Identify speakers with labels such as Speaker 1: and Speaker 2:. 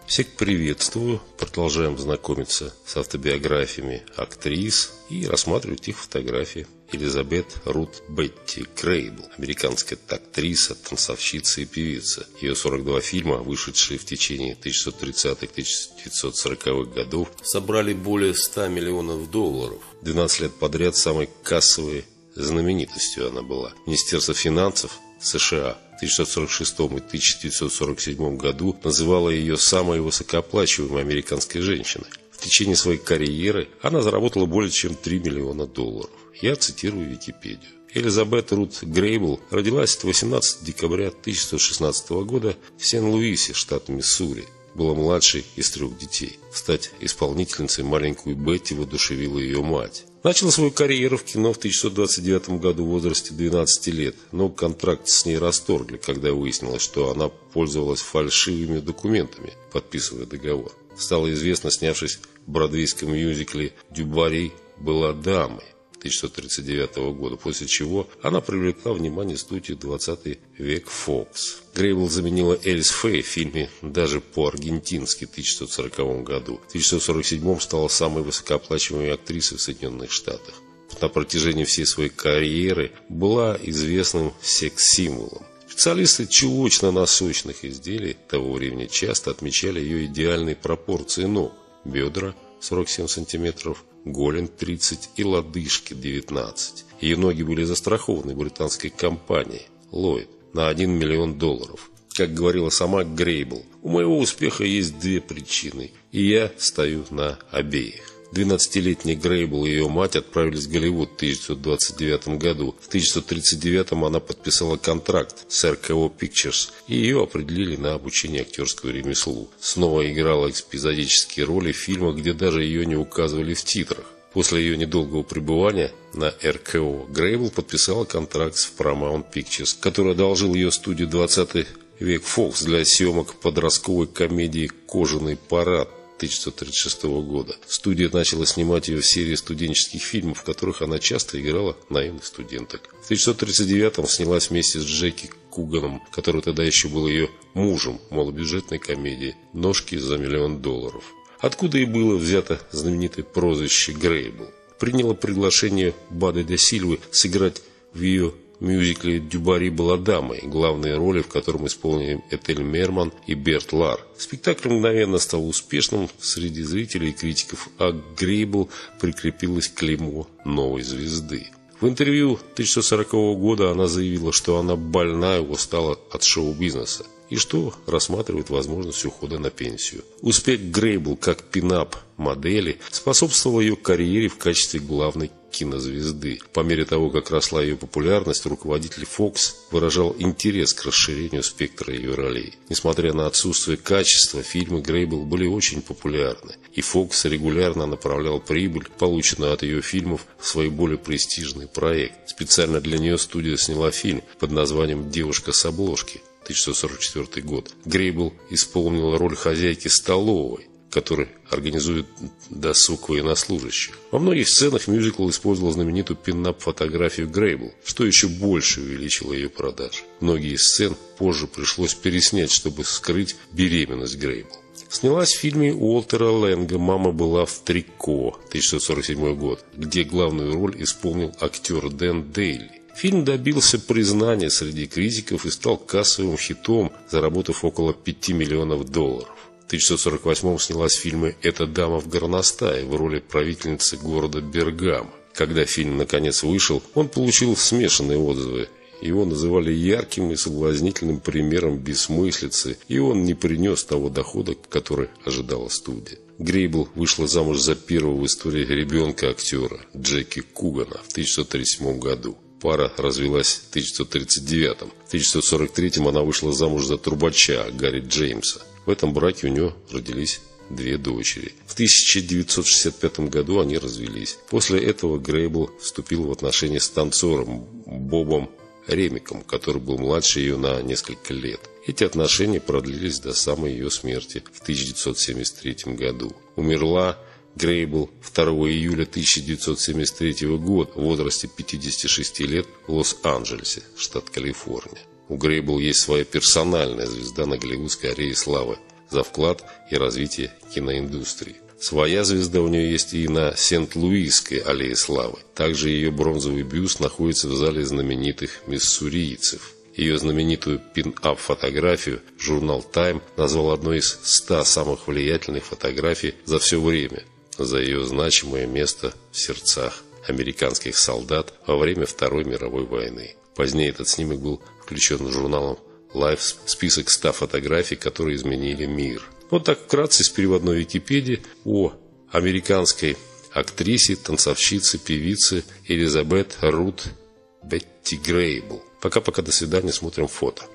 Speaker 1: Всех приветствую. Продолжаем знакомиться с автобиографиями актрис и рассматривать их фотографии. Элизабет Рут Бетти Грейбл, американская актриса, танцовщица и певица. Ее 42 фильма, вышедшие в течение 1930-1940-х годов, собрали более 100 миллионов долларов. 12 лет подряд самой кассовой знаменитостью она была. Министерство финансов США в 1946 и 1947 году называло ее самой высокооплачиваемой американской женщиной. В течение своей карьеры она заработала более чем 3 миллиона долларов. Я цитирую Википедию. Элизабет Рут Грейбл родилась 18 декабря 1916 года в Сен-Луисе, штат Миссури. Была младшей из 3 детей. Стать исполнительницей маленькую Бетти воодушевила ее мать. Начала свою карьеру в кино в 1929 году в возрасте 12 лет, но контракт с ней расторгли, когда выяснилось, что она пользовалась фальшивыми документами, подписывая договор. Стала известна, снявшись в бродвейском мюзикле «Дюбари была дамой» 1939 года, после чего она привлекла внимание студии «20 век Фокс». Грейбл заменила Элис Фэй в фильме «Даже по-аргентински» в 1940 году. В 1947 стала самой высокооплачиваемой актрисой в Соединенных Штатах. На протяжении всей своей карьеры была известным секс-символом. Специалисты чулочно-носочных изделий того времени часто отмечали ее идеальные пропорции ног: бедра 47 сантиметров, голень 30 и лодыжки 19. Ее ноги были застрахованы британской компанией Lloyd на 1 миллион долларов. Как говорила сама Грейбл, у моего успеха есть 2 причины, и я стою на обеих. 12-летняя Грейбл и ее мать отправились в Голливуд в 1929 году. В 1939 она подписала контракт с RKO Pictures, и ее определили на обучение актерскому ремеслу. Снова играла эпизодические роли в фильмах, где даже ее не указывали в титрах. После ее недолгого пребывания на RKO Грейбл подписала контракт с Paramount Pictures, который одолжил ее студию 20 век Фокс для съемок подростковой комедии «Кожаный парад» 1936 года. Студия начала снимать ее в серии студенческих фильмов, в которых она часто играла наивных студенток. В 1939-м снялась вместе с Джеки Куганом, который тогда еще был ее мужем, в малобюджетной комедии «Ножки за $1 миллион». Откуда и было взято знаменитое прозвище Грейбл. Приняла приглашение Бады де Сильвы сыграть в ее мюзикле «Дюбари была дамой», главные роли в котором исполнили Этель Мерман и Берт Лар. Спектакль мгновенно стал успешным среди зрителей и критиков, а к Грейбл прикрепилось клеймо новой звезды. В интервью 1940 года она заявила, что она больна и устала от шоу-бизнеса, и что рассматривает возможность ухода на пенсию. Успех Грейбл как пин-ап-модели способствовал ее карьере в качестве главной кинозвезды. По мере того, как росла ее популярность, руководитель Fox выражал интерес к расширению спектра ее ролей. Несмотря на отсутствие качества, фильмы Грейбл были очень популярны, и Fox регулярно направлял прибыль, полученную от ее фильмов, в свой более престижный проект. Специально для нее студия сняла фильм под названием «Девушка с обложки» 1944 год. Грейбл исполнила роль хозяйки столовой, который организует досуг военнослужащих. Во многих сценах мюзикл использовал знаменитую пин-ап-фотографию Грейбл, что еще больше увеличило ее продажи. Многие сцены позже пришлось переснять, чтобы скрыть беременность Грейбл. Снялась в фильме Уолтера Лэнга «Мама была в трико» 1947 год, где главную роль исполнил актер Дэн Дейли. Фильм добился признания среди критиков и стал кассовым хитом, заработав около 5 миллионов долларов. В 1948-м снялась в фильме «Эта дама в горностае» в роли правительницы города Бергамо. Когда фильм наконец вышел, он получил смешанные отзывы. Его называли ярким и соблазнительным примером бессмыслицы, и он не принес того дохода, который ожидала студия. Грейбл вышла замуж за первого в истории ребенка актера Джеки Кугана в 1937 году. Пара развелась в 1939-м. В 1943-м она вышла замуж за трубача Гарри Джеймса. В этом браке у нее родились 2 дочери. В 1965 году они развелись. После этого Грейбл вступил в отношения с танцором Бобом Ремиком, который был младше ее на несколько лет. Эти отношения продлились до самой ее смерти в 1973 году. Умерла Грейбл 2 июля 1973 года в возрасте 56 лет в Лос-Анджелесе, штат Калифорния. У Грейбл есть своя персональная звезда на голливудской аллее славы за вклад и развитие киноиндустрии. Своя звезда у нее есть и на Сент-Луисской аллее славы. Также ее бронзовый бюст находится в зале знаменитых миссурийцев. Ее знаменитую пин-ап фотографию журнал Time назвал одной из 100 самых влиятельных фотографий за все время, за ее значимое место в сердцах американских солдат во время Второй мировой войны. Позднее этот снимок был включен журналом Life в список 100 фотографий, которые изменили мир. Вот так вкратце из переводной Википедии о американской актрисе, танцовщице, певице Элизабет Рут Бетти Грейбл. Пока-пока, до свидания, смотрим фото.